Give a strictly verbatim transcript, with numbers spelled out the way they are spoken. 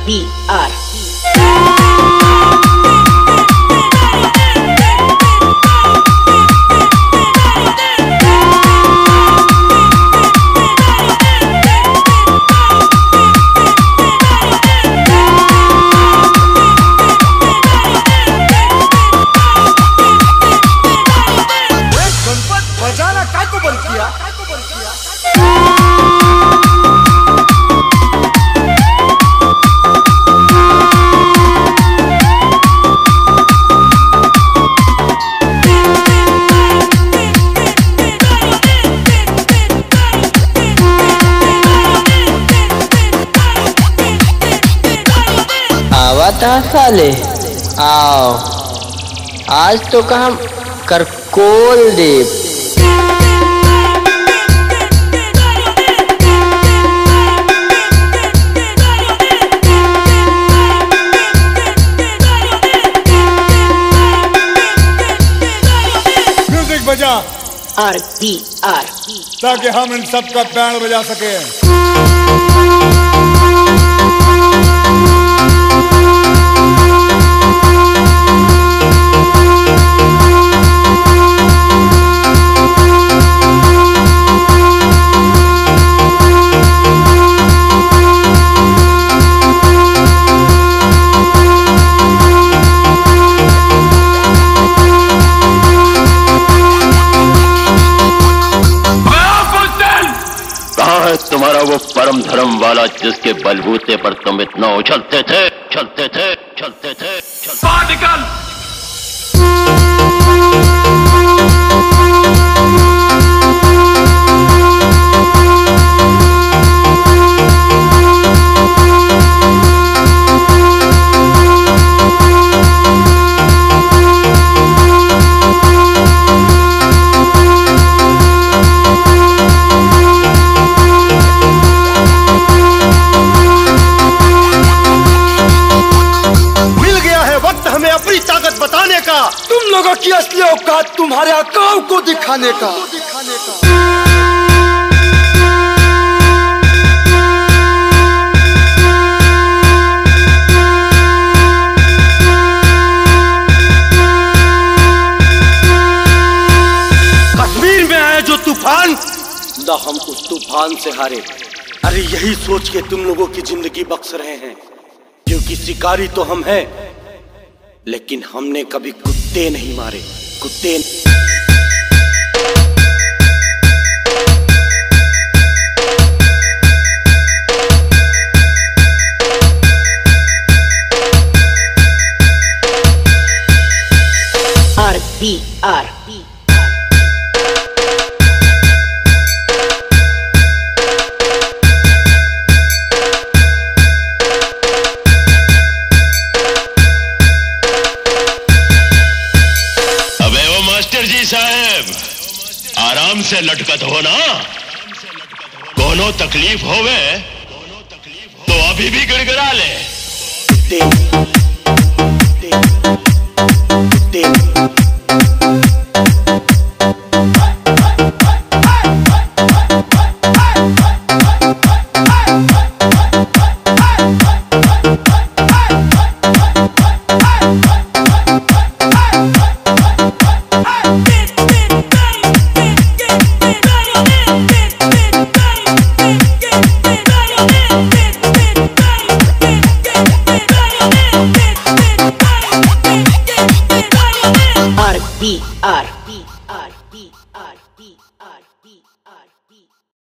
B आर बजाना काय को बंद किया? आवता साले आओ, आज तो काम करकोल देव। म्यूजिक बजा आर बी आर ताकि हम इन सब का बैंड बजा सके। तुम्हारा वो परम धर्म वाला जिसके बलबूते पर तुम इतना उछलते थे चलते थे चलते थे बाहर निकल। अपनी ताकत बताने का, तुम लोगों की असली औकात तुम्हारे अकाउ को दिखाने का। कश्मीर में आए जो तूफान, ना हम उस तूफान से हारे। अरे यही सोच के तुम लोगों की जिंदगी बख्श रहे हैं, क्योंकि शिकारी तो हम हैं, लेकिन हमने कभी कुत्ते नहीं मारे। कुत्ते आर बी आर साहब आराम से लटकत हो ना, कोनो तकलीफ होवे तो अभी भी गिड़गिड़ा ले।